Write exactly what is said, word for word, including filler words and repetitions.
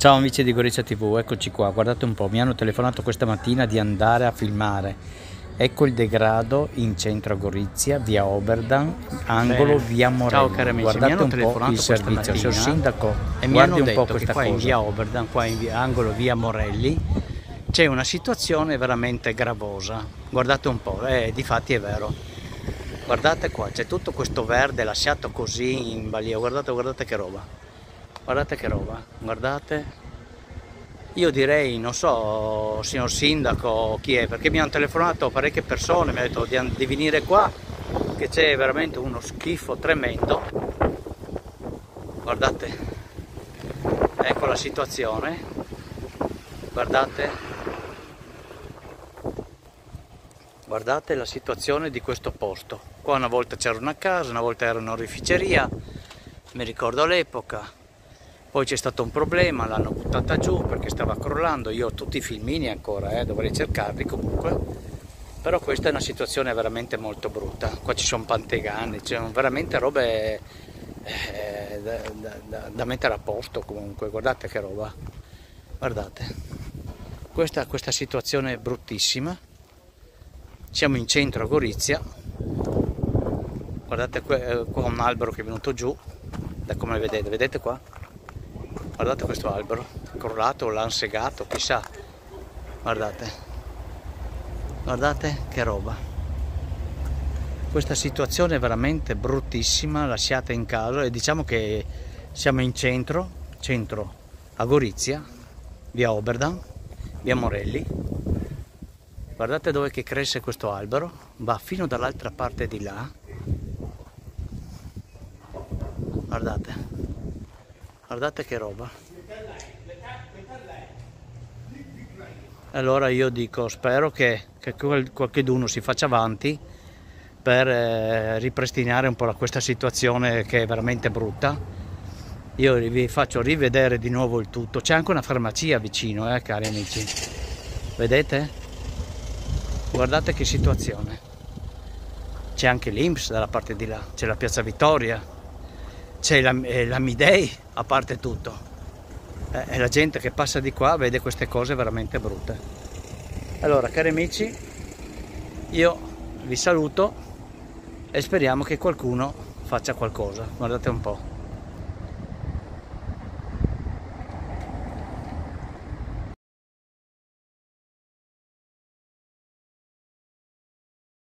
Ciao amici di Gorizia tivù, eccoci qua, guardate un po', mi hanno telefonato questa mattina di andare a filmare. Ecco il degrado in centro a Gorizia, via Oberdan, angolo Bene. via Morelli. Ciao cari amici, guardate mi hanno un po' telefonato il questa servizio, mattina signor sindaco, e mi guardi hanno un po' detto questa che qua cosa. in via Oberdan, qua in via, angolo via Morelli, c'è una situazione veramente gravosa. Guardate un po', eh, difatti è vero. Guardate qua, c'è tutto questo verde lasciato così in balia, guardate, guardate che roba. Guardate che roba, guardate. Io direi, non so, signor sindaco, chi è, perché mi hanno telefonato parecchie persone, mi hanno detto di, di venire qua, che c'è veramente uno schifo tremendo. Guardate, ecco la situazione, guardate, guardate la situazione di questo posto. Qua una volta c'era una casa, una volta era un'oreficeria, mi ricordo all'epoca. Poi c'è stato un problema, l'hanno buttata giù perché stava crollando. Io ho tutti i filmini ancora, eh, dovrei cercarli comunque. Però questa è una situazione veramente molto brutta. Qua ci sono pantegani, c'è veramente robe eh, da, da, da mettere a posto comunque. Guardate che roba. Guardate. Questa, questa situazione è bruttissima. Siamo in centro a Gorizia. Guardate qua un albero che è venuto giù. Da come vedete, vedete qua? Guardate questo albero, è crollato, l'hanno segato, chissà. Guardate, guardate che roba. Questa situazione è veramente bruttissima, lasciata in casa, e diciamo che siamo in centro, centro a Gorizia, via Oberdan, via Morelli. Guardate dove che cresce questo albero, va fino dall'altra parte di là. Guardate. Guardate che roba. Allora io dico, spero che, che qualcuno si faccia avanti per eh, ripristinare un po' questa situazione che è veramente brutta. Io vi faccio rivedere di nuovo il tutto. C'è anche una farmacia vicino, eh, cari amici. Vedete? Guardate che situazione. C'è anche l'I N P S dalla parte di là, c'è la Piazza Vittoria. C'è la, eh, la Midei, a parte tutto, eh, e la gente che passa di qua vede queste cose veramente brutte. Allora, cari amici, io vi saluto e speriamo che qualcuno faccia qualcosa. Guardate un po'.